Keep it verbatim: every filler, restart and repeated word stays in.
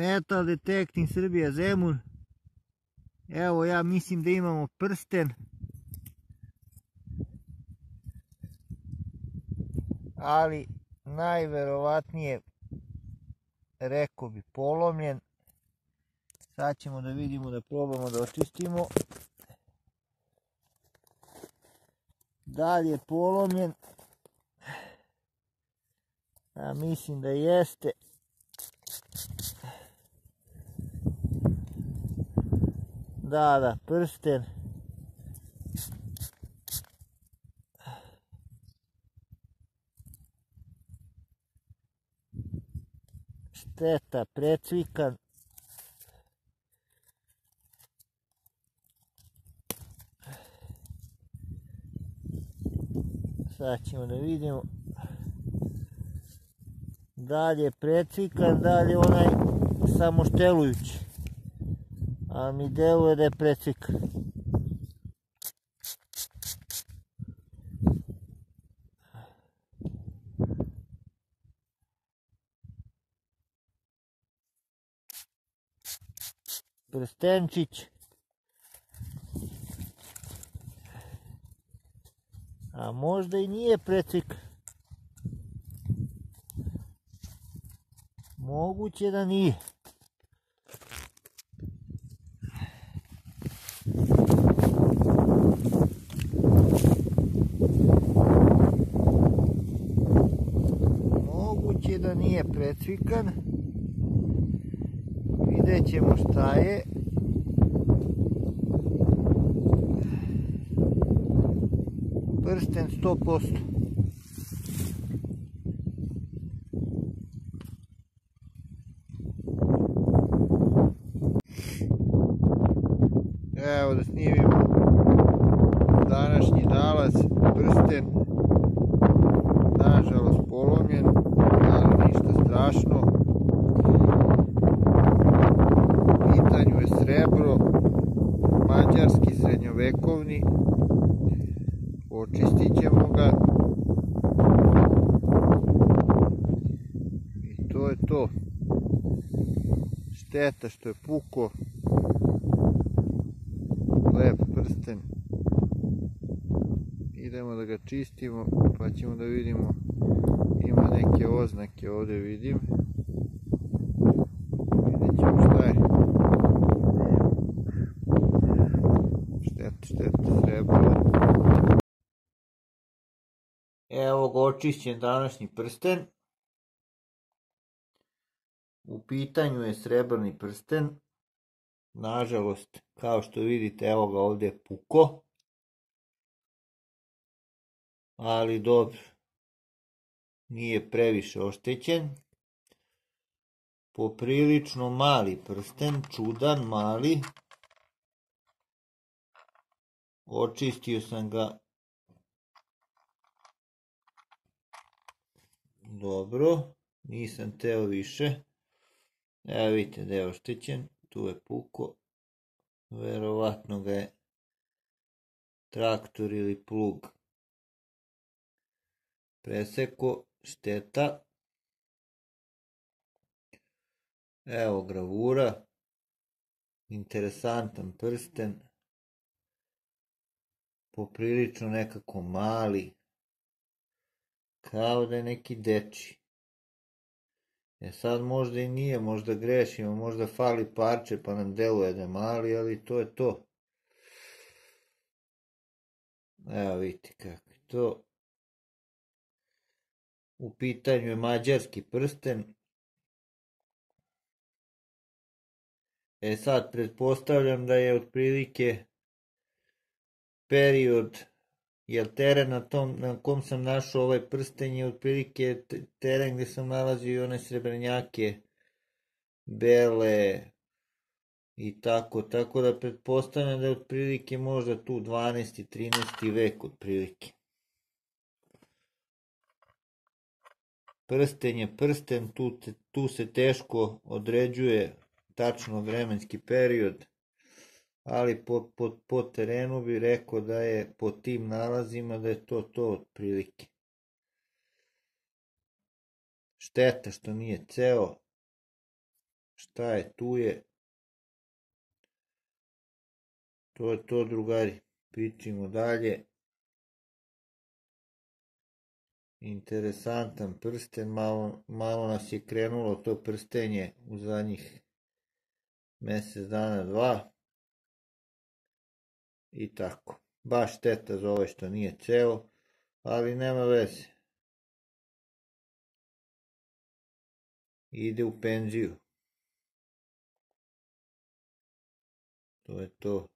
Metal Detecting Srbija Zemun. Evo, ja mislim da imamo prsten. Ali najverovatnije, rekao bi, polomljen. Sad ćemo da vidimo, da probamo da očistimo. Da li je polomljen? Ja mislim da jeste. Da, da, prsten. Šteta, precvikan. Sad ćemo da vidimo da li je precvikan, da li je onaj samoštelujući. A mi deluje da je precvikan. Prstenčić. A možda i nije precvikan. Moguće da nije. Moguće da nije precvikan. Vidjet ćemo šta je. Prsten sto posto. Evo da snimimo današnji nalaz. Prsten nažalost polomljen, ali ništa strašno. U pitanju je srebro, mađarski srednjovekovni. Očistit ćemo ga i to je to. Šteta što je puko. Lep prsten. Idemo da ga čistimo pa ćemo da vidimo. Ima neke oznake ovdje, vidim. Vidjet ćemo šta je. Šteta, šteta, srebro. Evo ga očišćen današnji prsten. U pitanju je srebrni prsten. Nažalost, kao što vidite, evo ga ovdje je puko. Ali dobro. Nije previše oštećen. Poprilično mali prsten, čudan, mali. Očistio sam ga dobro, nisam teo više. Evo vidite da je oštećen, tu je puko. Verovatno ga je traktor ili plug preseko, šteta. Evo gravura, interesantan prsten, poprilično nekako mali, kao da je neki dečiji. E sad možda i nije, možda grešimo, možda fali parče pa nam deluje da je mali, ali to je to. Evo vidite kako je to. U pitanju je mađarski prsten. E sad pretpostavljam da je otprilike period, jer teren na tom na kom sam našao ovaj prsten je otprilike teren gdje sam nalazio one srebrnjake bele i tako, tako da pretpostavljam da je otprilike možda tu dvanaesti trinaesti vek otprilike. Prsten je prsten, tu, tu se teško određuje tačno vremenski period, ali po, po, po terenu bi rekao da je po tim nalazima da je to to otprilike. Šteta što nije ceo, Šta je, tu je. To je to, drugari. Pričimo dalje. Interesantan prsten, malo, malo nas je krenulo to prstenje u zadnjih mjesec dana, dva. I tako. Baš šteta za ovaj što nije ceo, ali nema veze. Ide u penziju. To je to.